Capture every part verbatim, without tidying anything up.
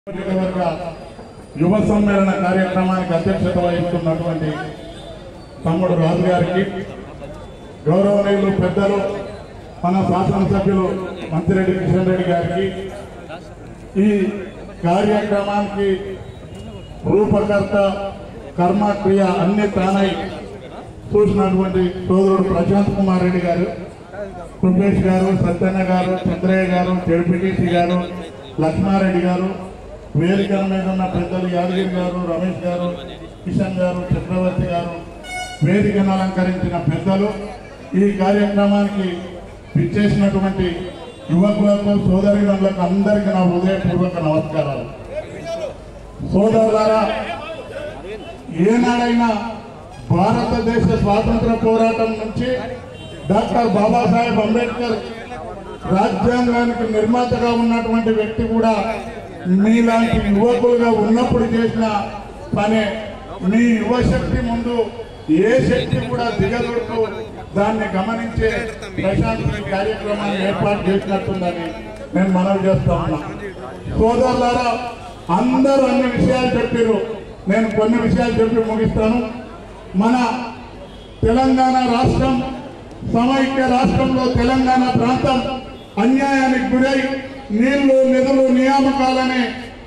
యువ సమ్మేళన కార్యక్రమానికి అధ్యక్షత వహిస్తున్నటువంటి తమ్ముడు రాజు గారికి, గౌరవనీయులు పెద్దలు మన శాసనసభ్యులు మంత్రిరెడ్డి కిషన్ రెడ్డి గారికి, ఈ కార్యక్రమానికి రూపకర్త కర్మక్రియ అన్ని తానై చూసినటువంటి సోదరుడు ప్రశాంత్ కుమార్ రెడ్డి గారు, కృపేష్ గారు, సత్యన్న గారు, చంద్రయ్య గారు, జెడ్పీటీసీ గారు, లక్ష్మారెడ్డి గారు, వేదికల మీద ఉన్న పెద్దలు యాదగిరి గారు, రమేష్ గారు, కిషన్ గారు, చక్రవర్తి గారు, వేదికను అలంకరించిన పెద్దలు, ఈ కార్యక్రమానికి విచ్చేసినటువంటి యువకులకు, సోదరిమణులకు అందరికీ నా హృదయపూర్వక నమస్కారాలు. సోదరులారా, ఏనాడైనా భారతదేశ స్వాతంత్ర పోరాటం నుంచి డాక్టర్ బాబాసాహెబ్ అంబేద్కర్ రాజ్యాంగానికి నిర్మాతగా ఉన్నటువంటి వ్యక్తి కూడా మీలాంటి యువకులుగా ఉన్నప్పుడు చేసిన పనే. మీ యువశక్తి ముందు ఏ శక్తి కూడా దిగదొడుతూ దాన్ని గమనించే ప్రశాంతి కార్యక్రమాన్ని ఏర్పాటు చేసినట్టుందని నేను మనవి చేస్తా ఉన్నా. సోదరులారా, అందరూ అన్ని విషయాలు చెప్పారు, నేను కొన్ని విషయాలు చెప్పి ముగిస్తాను. మన తెలంగాణ రాష్ట్రం సమైక్య రాష్ట్రంలో తెలంగాణ ప్రాంతం అన్యాయానికి గురై నీళ్లు, నిధులు, నియామకాలనే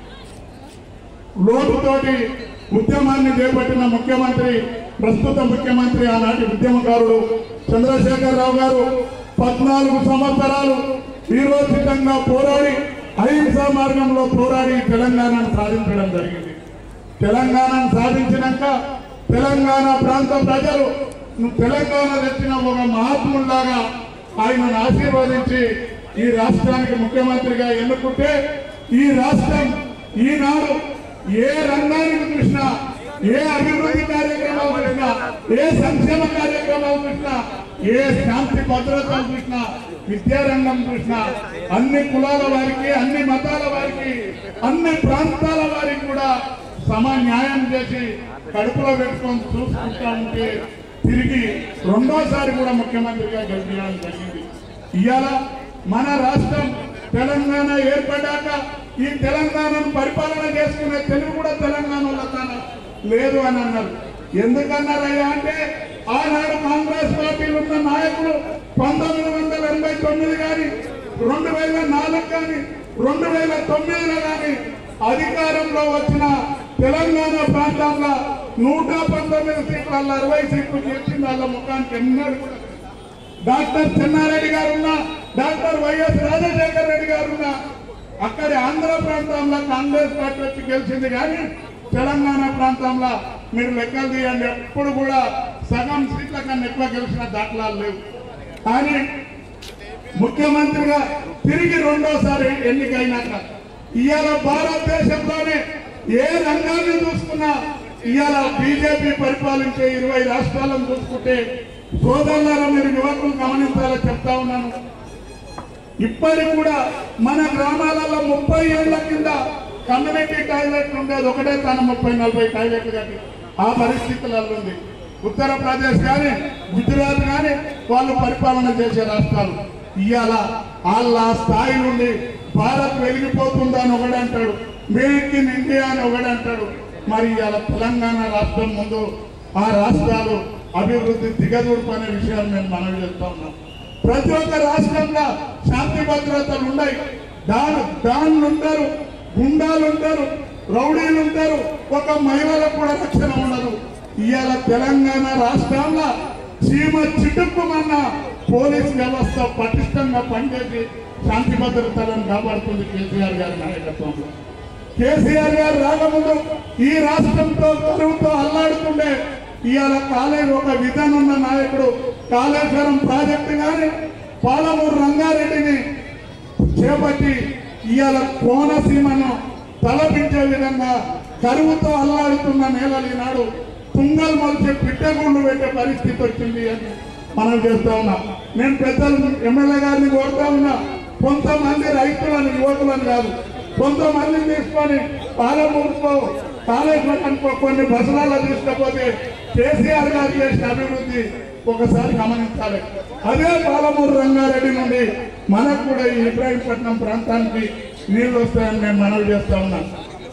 లోటుతోటి ఉద్యమాన్ని చేపట్టిన ముఖ్యమంత్రి, ప్రస్తుత ముఖ్యమంత్రి, ఆనాటి ఉద్యమకారుడు చంద్రశేఖరరావు గారు పద్నాలుగు సంవత్సరాలు వీరోచితంగా పోరాడి అహింసా మార్గంలో పోరాడి తెలంగాణను సాధించడం జరిగింది. తెలంగాణను సాధించినాక తెలంగాణ ప్రాంత ప్రజలు తెలంగాణ తెచ్చిన ఒక మహాత్ముల్లాగా ఆయనను ఆశీర్వదించి ఈ రాష్ట్రానికి ముఖ్యమంత్రిగా ఎన్నుకుంటే ఈ రాష్ట్రం ఈనాడు ఏ రంగానికి చూసినా, ఏ అభివృద్ధి కార్యక్రమాలు చూసినా, ఏ సంక్షేమ కార్యక్రమాలు చూసినా, ఏ శాంతి భద్రతలు చూసినా, విద్యారంగం చూసినా, అన్ని కులాల వారికి, అన్ని మతాల వారికి, అన్ని ప్రాంతాల వారికి కూడా సమ న్యాయం చేసి కడుపులో పెట్టుకొని చూసుకుంటా ఉంటే తిరిగి రెండోసారి కూడా ముఖ్యమంత్రిగా గెలిపించడం జరిగింది. ఇవాళ మన రాష్ట్రం తెలంగాణ ఏర్పడ్డాక ఈ తెలంగాణను పరిపాలన చేసుకునే తెలుగు కూడా తెలంగాణలో తాను లేదు అని అన్నారు. ఎందుకన్నారయ్యా అంటే ఆనాడు కాంగ్రెస్ పార్టీలో ఉన్న నాయకులు పంతొమ్మిది వందల ఎనభై తొమ్మిది కానీ రెండు వేల నాలుగు కానీ రెండు వేల తొమ్మిదిలో కానీ అధికారంలో వచ్చిన తెలంగాణ ప్రాంతంలో నూట పంతొమ్మిది సీట్ల అరవై సీట్లు గెలిచింది. వాళ్ళ ముఖానికి ఎన్నడూ కూడా డాక్టర్ చెన్నారెడ్డి గారున్నా, డాక్టర్ వైఎస్ రాజశేఖర రెడ్డి గారున్నా అక్కడి ఆంధ్ర ప్రాంతంలో కాంగ్రెస్ పార్టీ వచ్చి గెలిచింది. కానీ తెలంగాణ ప్రాంతంలో మీరు లెక్కలు తీయండి, ఎప్పుడు కూడా సగం సీట్ల కన్నా ఎక్కువ గెలిచిన దాఖలాలు లేవు. కానీ ముఖ్యమంత్రిగా తిరిగి రెండోసారి ఎన్నికైనాక ఇవాళ భారతదేశంలోనే ఏ రంగాన్ని చూసుకున్నా ఇవాళ బీజేపీ పరిపాలించే ఇరవై రాష్ట్రాలను చూసుకుంటే సోదరులారా, మీరు యువకులు గమనించాలని చెప్తా ఉన్నాను. ఇప్పటికి కూడా మన గ్రామాలలో ముప్పై ఏళ్ల కింద కమ్యూనిటీ టాయిలెట్ ఉండేది ఒకటే తన ముప్పై నలభై టాయిలెట్లు కట్టి ఆ పరిస్థితులలో ఉంది. ఉత్తరప్రదేశ్ కానీ గుజరాత్ కానీ వాళ్ళు పరిపాలన చేసే రాష్ట్రాలు ఇవాళ వాళ్ళ స్థాయి నుండి భారత్ వెలిగిపోతుందా అని ఒకడంటాడు, మేక్ ఇన్ ఇండియా అని ఒకడంటాడు. మరి ఇవాళ తెలంగాణ రాష్ట్రం ముందు ఆ రాష్ట్రాలు అభివృద్ధి దిగదూర్పు అనే విషయాన్ని మేము మనవి చేస్తా ఉన్నాం. ప్రతి ఒక్క రాష్ట్రంలో శాంతి భద్రతలు ఉన్నాయి. దాని దానిలు ఉంటారు, గుండాలు ఉంటారు, రౌడీలు ఉంటారు, ఒక మహిళలకు కూడా రక్షణ ఉండదు. ఇవాళ తెలంగాణ రాష్ట్రంలో సీమ చిటుక్కుమన్న పోలీస్ వ్యవస్థ పటిష్టంగా పనిచేసి శాంతి భద్రతలను కాపాడుతుంది కేసీఆర్ గారి నాయకత్వంలో. కేసీఆర్ గారు రాకముందు ఈ రాష్ట్రంతో కరువుతో అల్లాడుతుండే ఇవాళ కాలేజ్ ఒక విధానం ఉన్న నాయకుడు కాళేశ్వరం ప్రాజెక్టు కానీ పాలమూరు రంగారెడ్డిని చేపట్టి ఇవాళ కోనసీమను తలపించే విధంగా కరువుతో అల్లాడుతున్న నేలలు ఈనాడు తుంగల్ మొలిచే పిట్టగుండు పెట్టే పరిస్థితి వచ్చింది అని మనం చేస్తా ఉన్నాం. నేను పెద్దలు ఎమ్మెల్యే గారిని కోరుతా ఉన్నా, కొంతమంది రైతులను, యువకులను కాదు, కొంతమందిని తీసుకొని పాలమూరుతో కాళేశ్వరానికి కొన్ని బసనాలు తీసుకపోతే కేసీఆర్ గారు చేసిన అభివృద్ధి ఒకసారి గమనించాలి. అదే పాలమూరు రంగారెడ్డి నుండి మనకు కూడా ఈ ఇబ్రాహీంపట్నం ప్రాంతానికి నీళ్లు వస్తాయని నేను మనవి చేస్తా ఉన్నాను.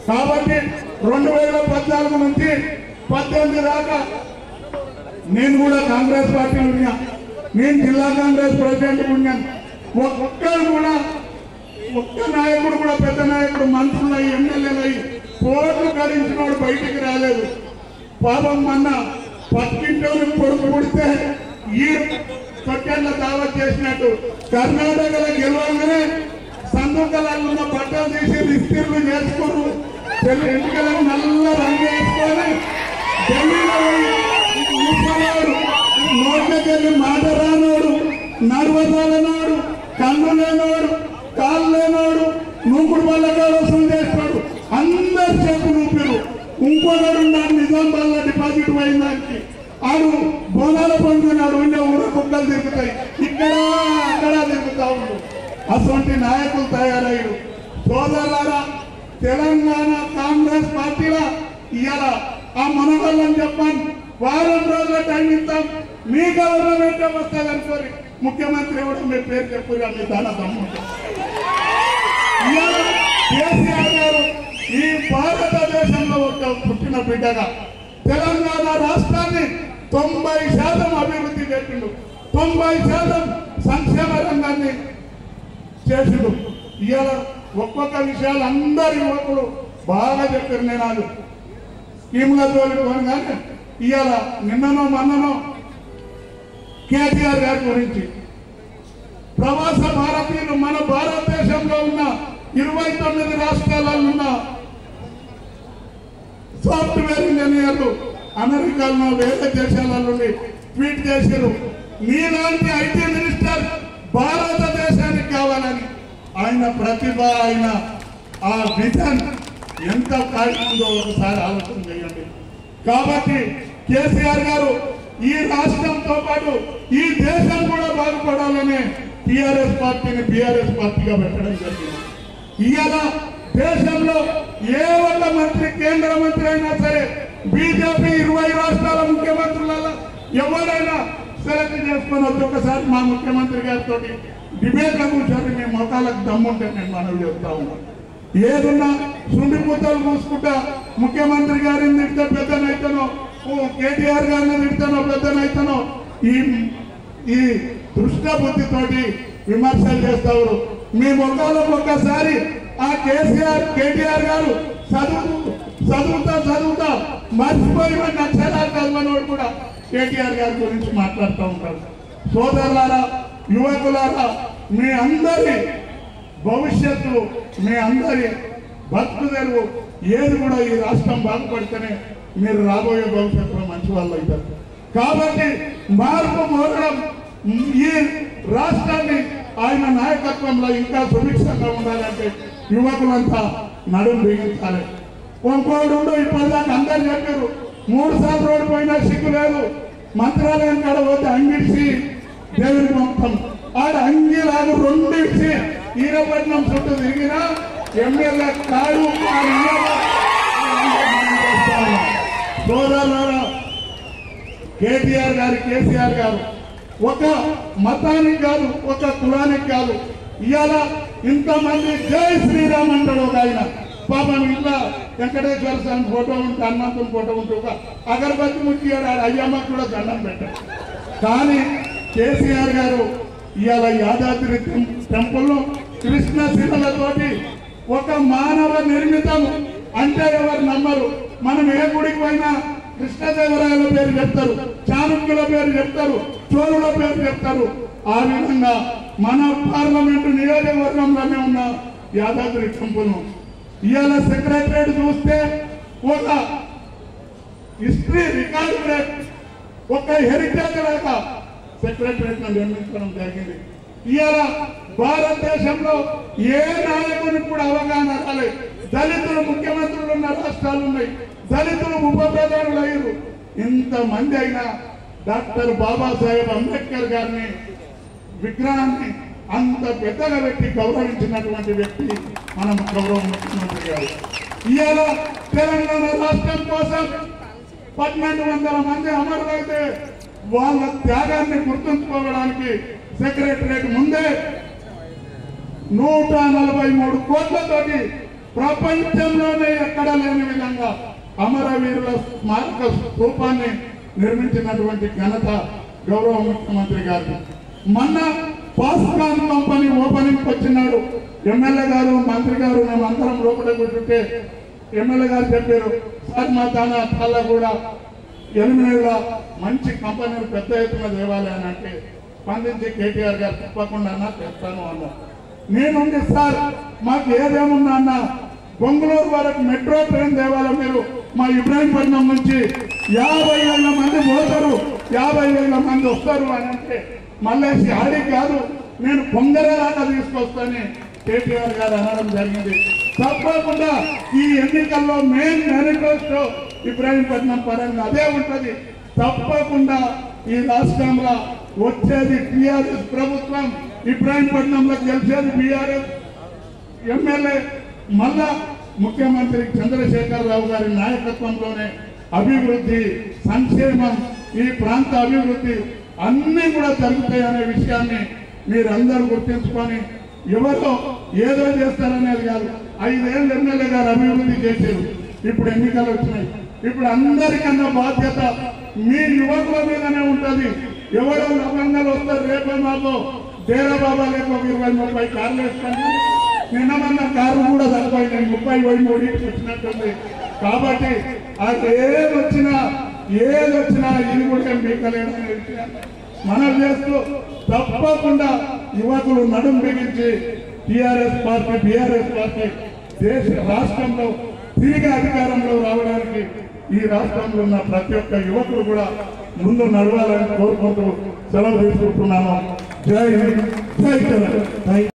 కాబట్టి రెండు వేల పద్నాలుగు నుంచి పద్దెనిమిది దాకా నేను కూడా కాంగ్రెస్ పార్టీలో ఉన్నా, నేను జిల్లా కాంగ్రెస్ ప్రెసిడెంట్ ఉన్నాను. ఒక్కరు కూడా ఒక్క నాయకుడు కూడా పెద్ద నాయకుడు మంత్రులు అయ్యి ఎమ్మెల్యేలు అయ్యి కోట్లు గడించినోడు బయటికి రాలేదు. పాపం మొన్న పక్కింటోని కొడుకు పుడితే ఈ తొట్టెళ్ళ దావత్ చేసినట్టు కర్ణాటకలో గెలవగానే సందుకలలో ఉన్న బట్టలు తీసి విస్తీర్లు చేసుకున్నారు. ఎన్నికలను నల్ల రంగు వేసుకొని ఢిల్లీలో ముసలాడు నోట్లకెళ్ళి మాట రానోడు, నడవదాలనోడు, కన్ను లేనోడు, కాళ్ళు లేనోడు, నూకుడు వల్లగాడు వసూలు చేస్తాడు. అందరు చేతులు ఊపిరు. ఇంకొకడు ఉన్నాడు నిజామాబాద్లో డిపాజిట్ పోయిందానికి, ఆడు బోనాల పండుగనాడు ఉండే ఊర కుక్కలు తిరుగుతాయి, ఇక్కడ అక్కడ తిరుగుతా ఉండు. అటువంటి నాయకులు తయారయ్యారు. సోదరులారా, తెలంగాణ కాంగ్రెస్ పార్టీలో ఇవాళ ఆ మనోహర్లని చెప్పాను, వారం రోజుల టైం ఇస్తాం, మీ గవర్నమెంట్ వస్తుంది అనుకోరి ముఖ్యమంత్రి ఎవరు మీ పేరు చెప్పుగా మీ దాన దమ్ము. ఇవాళ కేసీఆర్ గారు ఈ భారతదేశంలో ఒక పుట్టిన బిడ్డగా తెలంగాణ రాష్ట్రాన్ని తొంభై శాతం అభివృద్ధి చేసిండు, తొంభై శాతం సంక్షేమ రంగాన్ని చేసిండు. ఇవాళ ఒక్కొక్క విషయాలు అందరు యువకులు బాగా చెప్పారు. నేను అది స్కీమ్లతో కానీ ఇవాళ నిన్ననో మొన్ననో కేటీఆర్ గారి గురించి ప్రవాస భారతీయులు మన భారతదేశంలో ఉన్న ఇరవై తొమ్మిది రాష్ట్రాలలో ఉన్న సాఫ్ట్వేర్ ఇంజనీర్లు అమెరికాలో వేరే దేశాల నుండి ట్వీట్ చేశారు, మీలాంటి ఐటీ మినిస్టర్ భారతదేశానికి కావాలని. ఆయన ప్రతిభ, ఆయన ఆ విజన్ ఎంత కాటుందో ఒకసారి ఆలోచన చేయండి. కాబట్టి కేసీఆర్ గారు ఈ రాష్ట్రంతో పాటు ఈ దేశం కూడా బాగుపడాలని టీఆర్ఎస్ పార్టీని బీఆర్ఎస్ పార్టీగా పెట్టడం జరిగింది. ఇవాళ దేశంలో ఏ ఒక్క మంత్రి, కేంద్ర మంత్రి అయినా సరే బీజేపీ ఇరవై రాష్ట్రాల ముఖ్యమంత్రులలో ఎవరైనా సెలెక్ట్ చేసుకుని వచ్చి ఒకసారి మా ముఖ్యమంత్రి గారితో డిబేట్లో కూర్చొని మీ మొఖాలకు దమ్ముంటే నేను మనవి చేస్తా ఉన్నాను. ఏదున్నా సుండి ముద్దలు పూసుకుంటా ముఖ్యమంత్రి గారిని తిడితే పెద్దనైతేనో, కేటీఆర్ గారిని తిడితేనో పెద్దనైతేనో ఈ ఈ దృష్ట బుద్ధితోటి విమర్శలు చేస్తారు. మీ మొఖాలకు ఒక్కసారి ఆ కేసీఆర్ కేటీఆర్ గారు చదువు చదువుతా చదువుతా మర్చిపోయిన అక్షరాలు చదవనోడు కూడా కేటీఆర్ గారి గురించి మాట్లాడుతూ ఉంటారు. సోదరులారా, యువకులారా, మీ అందరి భవిష్యత్తు, మీ అందరి బతుకు తెరువు ఏది కూడా ఈ రాష్ట్రం బాగుపడితేనే మీరు రాబోయే భవిష్యత్తులో మంచి వాళ్ళు అవుతారు. కాబట్టి మార్పు మోరడం ఈ రాష్ట్రాన్ని ఆయన నాయకత్వంలో ఇంకా సుభిక్షంగా ఉండాలంటే యువకులంతా నడుము బిగించాలి. ఇంకోడు ఇప్పటిదాకా అందరు చెప్పారు, మూడు సార్లు రోడ్డు పోయినా సిగ్గు లేదు, మంత్రాలయం కాడ పోతే అంగిడిచి దేవుని మొత్తం ఆడ అంగిలాగు రెండు ఇచ్చి ఈరపట్నం చుట్టూ తిరిగినా ఎమ్మెల్యే కాడు. సోదరులారా, కేటీఆర్ గారు, కేసీఆర్ గారు ఒక మతానికి కాదు, ఒక కులానికి కాదు, ఇవాళ ఇంతమంది జై శ్రీరామ్ అంటాడు ఒక ఆయన. పాపం ఇంట్లో వెంకటేశ్వర స్వామి ఫోటో ఉంటే, హనుమంతుని ఫోటో ఉంటే ఒక అగరబత్తి ముట్టియాడు, అయ్యమ్మకు కూడా దండం పెట్టాడు. కానీ కేసీఆర్ గారు ఇవాళ యాదాద్రి టెంపుల్లో కృష్ణ శిలలతోటి ఒక మానవ నిర్మితం అంటే ఎవరు నమ్మరు. మనం ఏ గుడికి పోయినా కృష్ణదేవరాయల పేరు చెప్తారు, చాణక్యుల పేరు చెప్తారు, చోళుల పేరు చెప్తారు. ఆ విధంగా మన పార్లమెంటు నియోజకవర్గంలోనే ఉన్న యాదాద్రి టెంపుల్ ఇవాళ సెక్రటరేట్ చూస్తే ఒక హిస్టరీ రికార్డు, ఒక హెరిటేజ్ లాగా సెక్రటరేట్ నిర్మించడం జరిగింది. ఇవాళ భారతదేశంలో ఏ నాయకునికి కూడా అవగాహన రాలేదు. దళితులు ముఖ్యమంత్రులు ఉన్న రాష్ట్రాలు ఉన్నాయి, దళితులు ఉప ప్రధానులు అయ్యారు. ఇంతమంది అయినా డాక్టర్ బాబాసాహెబ్ అంబేద్కర్ గారిని విగ్రహాన్ని అంత పెద్దగా పెట్టి గౌరవించినటువంటి వ్యక్తి మన గౌరవ ముఖ్యమంత్రి గారు. ఇవాళ తెలంగాణ రాష్ట్రం కోసం పన్నెండు వందల మంది అమరులైతే వాళ్ళ త్యాగాన్ని గుర్తుంచుకోవడానికి సెక్రటరేట్ ముందే నూట నలభై మూడు కోట్లతోటి ప్రపంచంలోనే ఎక్కడ లేని విధంగా అమరవీరుల స్మారక స్థూపాన్ని నిర్మించినటువంటి ఘనత గౌరవ ముఖ్యమంత్రి గారికి. మొన్న పాస్కాన్ కంపెనీ ఓపెనింగ్ వచ్చినాడు. ఎమ్మెల్యే గారు మంత్రి గారు మేము అందరం లోపల కూర్చుంటే ఎమ్మెల్యే గారు చెప్పారు, సార్ మా తాన తల్ల కూడా ఎనిమిదిలో మంచి కంపెనీలు పెద్ద ఎత్తున దేవాలయాన్ని అంటే స్పందించి కేటీఆర్ గారు తప్పకుండా అన్నా తెస్తాను అన్నారు. నేనుండి సార్ మాకు ఏదేమున్నా అన్న బొంగళూరు వరకు మెట్రో ట్రైన్ దేవాలయ మీరు మా ఇబ్రాహీంపట్నం నుంచి యాభై వేల మంది పోతారు, యాభై వేల మంది వస్తారు అని అంటే మళ్ళీ ఆడి కాదు నేను పొంగరేలాగా తీసుకొస్తానని కేటీఆర్ గారు అనడం జరిగింది. తప్పకుండా ఈ ఎన్నికల్లో మెయిన్ మేనిఫెస్టో ఇబ్రాహీంపట్నం పరంగా అదే ఉంటది. తప్పకుండా ఈ రాష్ట్రంలో వచ్చేది టీఆర్ఎస్ ప్రభుత్వం, ఇబ్రాహీంపట్నంలో గెలిచేది బీఆర్ఎస్ ఎమ్మెల్యే. మళ్ళా ముఖ్యమంత్రి చంద్రశేఖరరావు గారి నాయకత్వంలోనే అభివృద్ధి, సంక్షేమం, ఈ ప్రాంత అభివృద్ధి అన్నీ కూడా జరుగుతాయనే విషయాన్ని మీరందరూ గుర్తించుకొని ఎవరో ఏదో చేస్తారనేది కాదు. ఐదేళ్ళు ఎమ్మెల్యే గారు అభివృద్ధి చేశారు, ఇప్పుడు ఎన్నికలు వచ్చినాయి. ఇప్పుడు అందరికన్నా బాధ్యత మీ యువకుల మీదనే ఉంటుంది. ఎవరో లవంగాలు వస్తారు రేపే మాపో డేరా బాబా లేక ఇరవై ముప్పై కార్లు వేసుకోండి. నిన్నమన్న కారు కూడా సరిపోయినాయి, ముప్పై పోయి మూడింటికి వచ్చినట్టుంది. కాబట్టి అది ఏది వచ్చినా ఏది వచ్చినా ఇది కూడా మీకలేదనే విషయాన్ని మనం చేస్తూ తప్పకుండా యువకులు నడుం బిగించి టీఆర్ఎస్ పార్టీ బీఆర్ఎస్ పార్టీ దేశ రాష్ట్రంలో తిరిగి అధికారంలో రావడానికి ఈ రాష్ట్రంలో ఉన్న ప్రతి ఒక్క యువకులు కూడా ముందు నడవాలని కోరుకుంటూ సెలవు తీసుకుంటున్నాను. జై హింద్, జై తెలంగాణ.